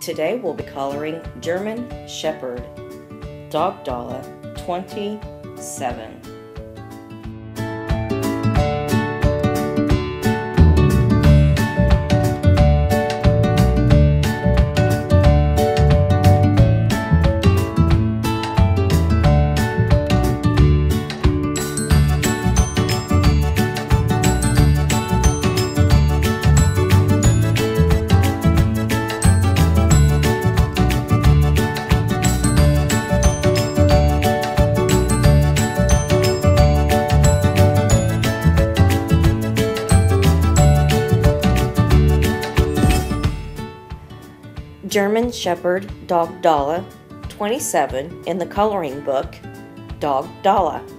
Today we'll be coloring German Shepherd DogDala 27. German Shepherd DogDala 27 in the coloring book DogDala.